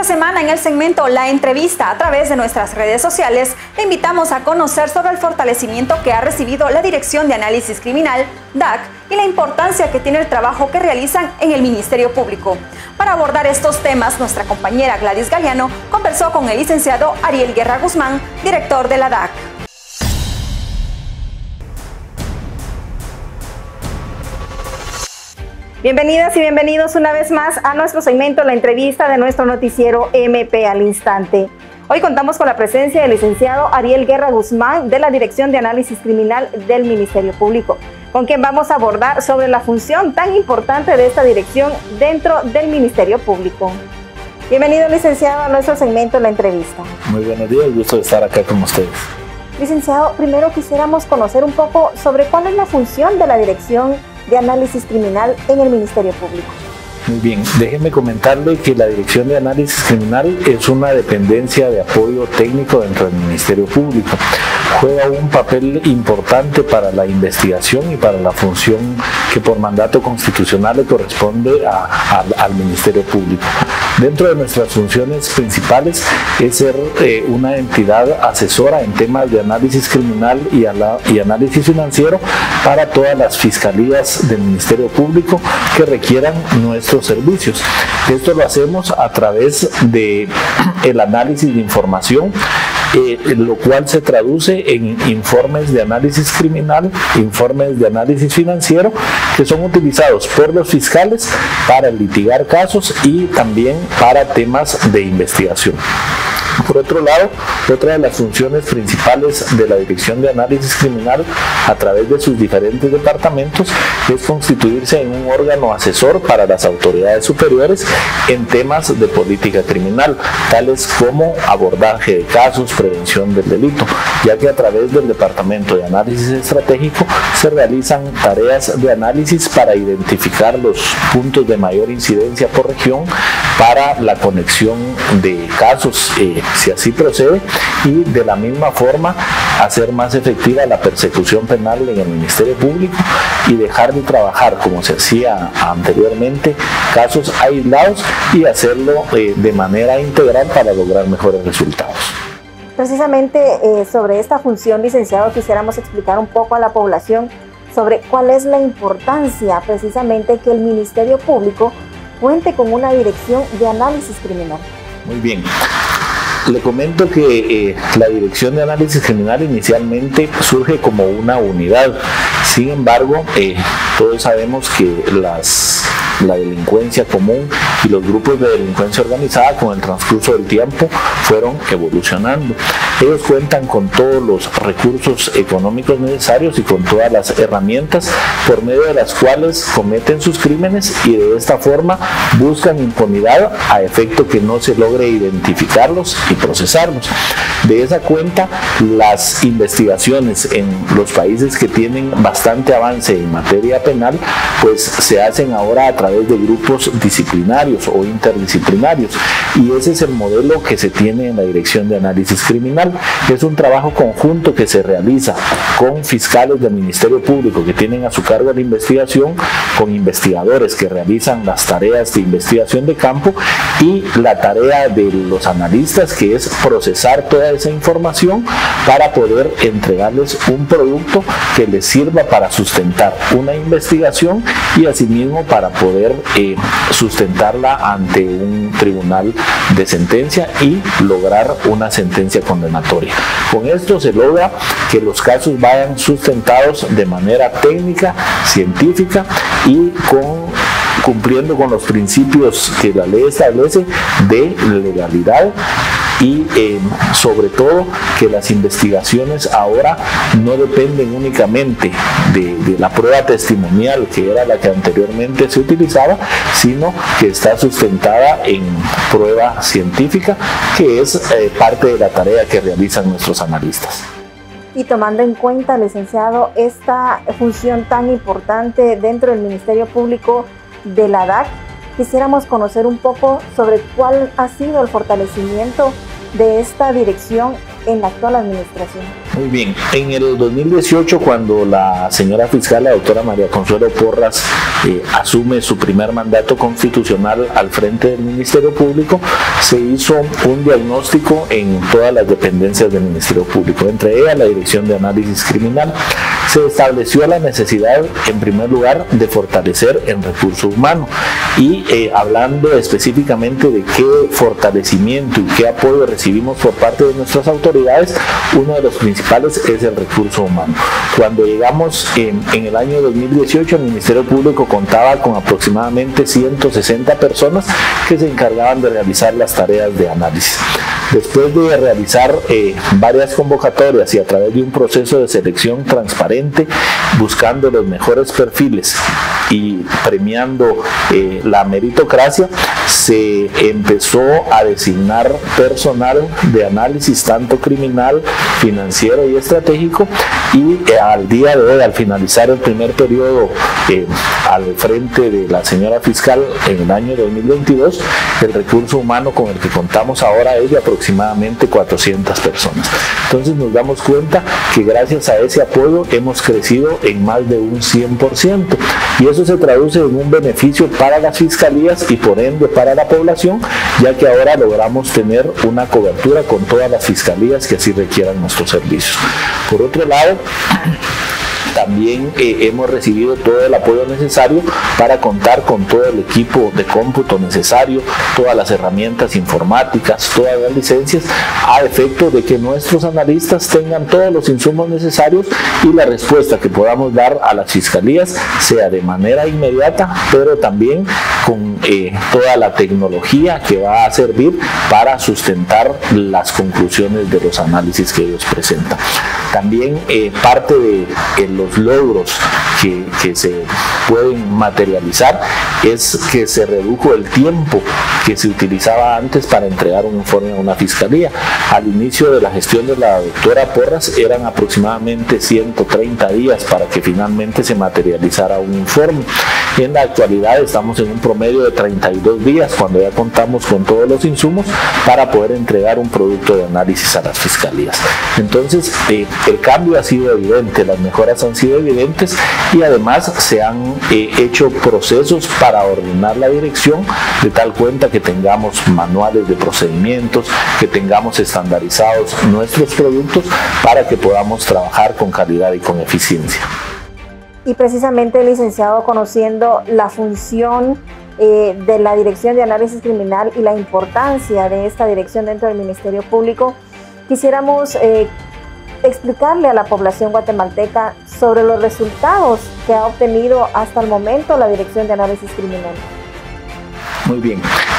Esta semana en el segmento La Entrevista a través de nuestras redes sociales le invitamos a conocer sobre el fortalecimiento que ha recibido la Dirección de Análisis Criminal, DAC, y la importancia que tiene el trabajo que realizan en el Ministerio Público. Para abordar estos temas, nuestra compañera Gladys Galeano conversó con el licenciado Ariel Guerra Guzmán, director de la DAC. Bienvenidas y bienvenidos una vez más a nuestro segmento La Entrevista de nuestro noticiero MP al Instante. Hoy contamos con la presencia del licenciado Ariel Guerra Guzmán de la Dirección de Análisis Criminal del Ministerio Público, con quien vamos a abordar sobre la función tan importante de esta dirección dentro del Ministerio Público. Bienvenido, licenciado, a nuestro segmento La Entrevista. Muy buenos días, gusto de estar acá con ustedes. Licenciado, primero quisiéramos conocer un poco sobre cuál es la función de la Dirección de Análisis Criminal en el Ministerio Público. Muy bien, déjeme comentarle que la Dirección de Análisis Criminal es una dependencia de apoyo técnico dentro del Ministerio Público. Juega un papel importante para la investigación y para la función que por mandato constitucional le corresponde al Ministerio Público. Dentro de nuestras funciones principales es ser una entidad asesora en temas de análisis criminal y análisis financiero para todas las fiscalías del Ministerio Público que requieran nuestros servicios. Esto lo hacemos a través de el análisis de información, lo cual se traduce en informes de análisis criminal, informes de análisis financiero, que son utilizados por los fiscales para litigar casos y también para temas de investigación. Por otro lado, otra de las funciones principales de la Dirección de Análisis Criminal a través de sus diferentes departamentos es constituirse en un órgano asesor para las autoridades superiores en temas de política criminal, tales como abordaje de casos, prevención del delito, ya que a través del Departamento de Análisis Estratégico se realizan tareas de análisis para identificar los puntos de mayor incidencia por región para la conexión de casos, si así procede, y de la misma forma hacer más efectiva la persecución penal en el Ministerio Público y dejar de trabajar como se hacía anteriormente casos aislados y hacerlo de manera integral para lograr mejores resultados. Precisamente sobre esta función, licenciado, quisiéramos explicar un poco a la población sobre cuál es la importancia precisamente que el Ministerio Público cuente con una dirección de análisis criminal. Muy bien. Le comento que la Dirección de Análisis Criminal inicialmente surge como una unidad. Sin embargo, todos sabemos que la delincuencia común y los grupos de delincuencia organizada con el transcurso del tiempo fueron evolucionando. Ellos cuentan con todos los recursos económicos necesarios y con todas las herramientas por medio de las cuales cometen sus crímenes y de esta forma buscan impunidad a efecto que no se logre identificarlos y procesarlos. De esa cuenta, las investigaciones en los países que tienen bastante avance en materia penal, pues se hacen ahora a través de grupos disciplinarios o interdisciplinarios, y ese es el modelo que se tiene en la Dirección de Análisis Criminal. Es un trabajo conjunto que se realiza con fiscales del Ministerio Público que tienen a su cargo la investigación, con investigadores que realizan las tareas de investigación de campo y la tarea de los analistas, que es procesar toda esa información para poder entregarles un producto que les sirva para sustentar una investigación y asimismo para poder sustentarla ante un tribunal de sentencia y lograr una sentencia condenatoria. Con esto se logra que los casos vayan sustentados de manera técnica, científica y cumpliendo con los principios que la ley establece de legalidad y sobre todo que las investigaciones ahora no dependen únicamente de la prueba testimonial, que era la que anteriormente se utilizaba, sino que está sustentada en prueba científica, que es parte de la tarea que realizan nuestros analistas. Y tomando en cuenta, licenciado, esta función tan importante dentro del Ministerio Público de la DAC, quisiéramos conocer un poco sobre cuál ha sido el fortalecimiento de esta dirección en la actual administración? Muy bien, en el 2018, cuando la señora fiscal, la doctora María Consuelo Porras, asume su primer mandato constitucional al frente del Ministerio Público, se hizo un diagnóstico en todas las dependencias del Ministerio Público, entre ellas la Dirección de Análisis Criminal. Se estableció la necesidad, en primer lugar, de fortalecer el recurso humano y hablando específicamente de qué fortalecimiento y qué apoyo recibimos por parte de nuestras autoridades, uno de los principales es el recurso humano. Cuando llegamos en el año 2018, el Ministerio Público contaba con aproximadamente 160 personas que se encargaban de realizar las tareas de análisis. Después de realizar varias convocatorias y a través de un proceso de selección transparente, buscando los mejores perfiles y premiando la meritocracia, se empezó a designar personal de análisis tanto criminal, financiero y estratégico, y al día de hoy, al finalizar el primer periodo al frente de la señora fiscal en el año 2022, el recurso humano con el que contamos ahora es de aproximadamente 400 personas. Entonces nos damos cuenta que gracias a ese apoyo hemos crecido en más de un 100%, y eso se traduce en un beneficio para las fiscalías y por ende para la población, ya que ahora logramos tener una cobertura con todas las fiscalías que así requieran nuestros servicios. Por otro lado, también hemos recibido todo el apoyo necesario para contar con todo el equipo de cómputo necesario, todas las herramientas informáticas, todas las licencias, a efecto de que nuestros analistas tengan todos los insumos necesarios y la respuesta que podamos dar a las fiscalías sea de manera inmediata, pero también con toda la tecnología que va a servir para sustentar las conclusiones de los análisis que ellos presentan. También parte de los logros que se pueden materializar es que se redujo el tiempo que se utilizaba antes para entregar un informe a una fiscalía. Al inicio de la gestión de la doctora Porras eran aproximadamente 130 días para que finalmente se materializara un informe. En la actualidad estamos en un promedio de 32 días cuando ya contamos con todos los insumos para poder entregar un producto de análisis a las fiscalías. Entonces el cambio ha sido evidente, las mejoras han sido evidentes y además se han hecho procesos para ordenar la dirección de tal cuenta que tengamos manuales de procedimientos, que tengamos estandarizados nuestros productos para que podamos trabajar con calidad y con eficiencia. Y precisamente, licenciado, conociendo la función de la Dirección de Análisis Criminal y la importancia de esta dirección dentro del Ministerio Público, quisiéramos explicarle a la población guatemalteca sobre los resultados que ha obtenido hasta el momento la Dirección de Análisis Criminal. Muy bien.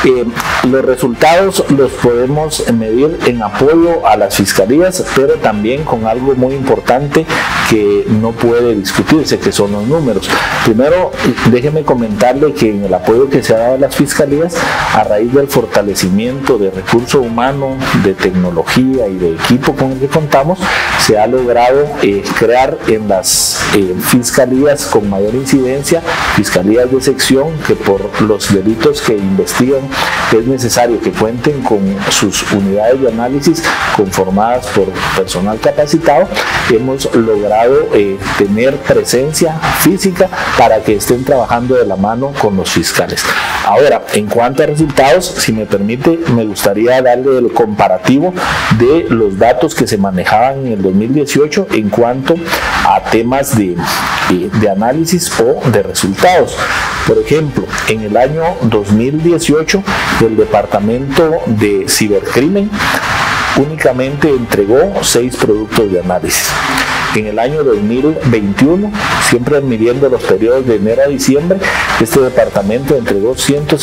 Los resultados los podemos medir en apoyo a las fiscalías, pero también con algo muy importante que no puede discutirse, que son los números. Primero, déjeme comentarle que en el apoyo que se ha dado a las fiscalías, a raíz del fortalecimiento de recurso humano, de tecnología y de equipo con el que contamos, se ha logrado crear en las fiscalías con mayor incidencia, fiscalías de sección que por los delitos que investigan es necesario que cuenten con sus unidades de análisis conformadas por personal capacitado. Hemos logrado tener presencia física para que estén trabajando de la mano con los fiscales. Ahora, en cuanto a resultados, si me permite, me gustaría darle el comparativo de los datos que se manejaban en el 2018 en cuanto a temas de análisis o de resultados. Por ejemplo, en el año 2018, el Departamento de Cibercrimen únicamente entregó 6 productos de análisis. En el año 2021, siempre midiendo los periodos de enero a diciembre, este departamento entregó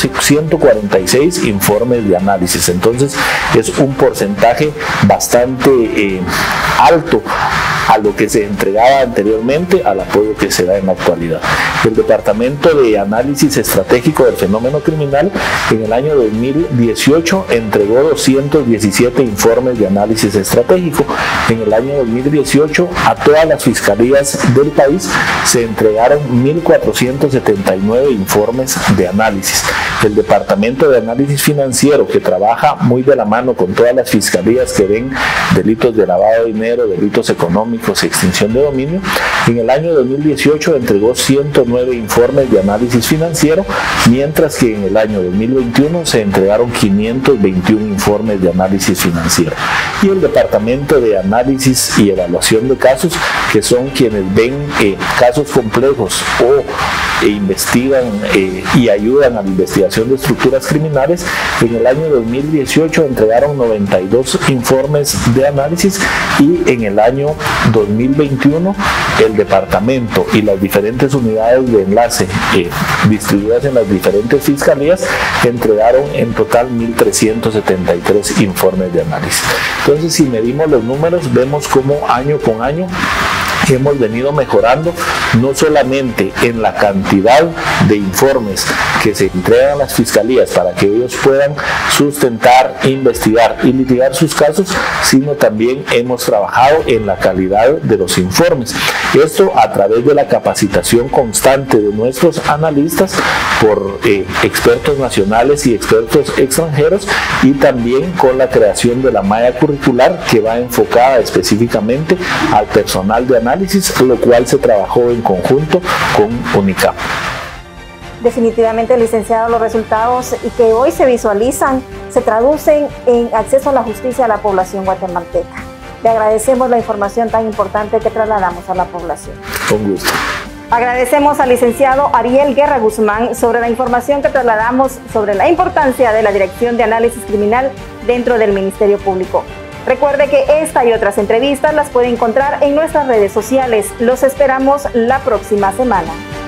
146 informes de análisis. Entonces es un porcentaje bastante alto a lo que se entregaba anteriormente al apoyo que se da en la actualidad. El Departamento de Análisis Estratégico del Fenómeno Criminal en el año 2018 entregó 217 informes de análisis estratégico. En el año 2018 ha todas las fiscalías del país se entregaron 1.479 informes de análisis. El Departamento de Análisis Financiero, que trabaja muy de la mano con todas las fiscalías que ven delitos de lavado de dinero, delitos económicos y extinción de dominio, en el año 2018 entregó 109 informes de análisis financiero, mientras que en el año 2021 se entregaron 521 informes de análisis financiero. Y el Departamento de Análisis y Evaluación de Casos, que son quienes ven casos complejos o investigan y ayudan a la investigación de estructuras criminales, en el año 2018 entregaron 92 informes de análisis, y en el año 2021 el departamento y las diferentes unidades de enlace distribuidas en las diferentes fiscalías entregaron en total 1.373 informes de análisis. Entonces, si medimos los números, vemos cómo año con año hemos venido mejorando, no solamente en la cantidad de informes que se entregan a las fiscalías para que ellos puedan sustentar, investigar y litigar sus casos, sino también hemos trabajado en la calidad de los informes. Esto a través de la capacitación constante de nuestros analistas por expertos nacionales y expertos extranjeros, y también con la creación de la malla curricular, que va enfocada específicamente al personal de análisis, lo cual se trabajó en conjunto con UNICAP. Definitivamente, licenciado, los resultados que hoy se visualizan se traducen en acceso a la justicia a la población guatemalteca. Le agradecemos la información tan importante que trasladamos a la población. Con gusto. Agradecemos al licenciado Ariel Guerra Guzmán sobre la información que trasladamos sobre la importancia de la Dirección de Análisis Criminal dentro del Ministerio Público. Recuerde que esta y otras entrevistas las puede encontrar en nuestras redes sociales. Los esperamos la próxima semana.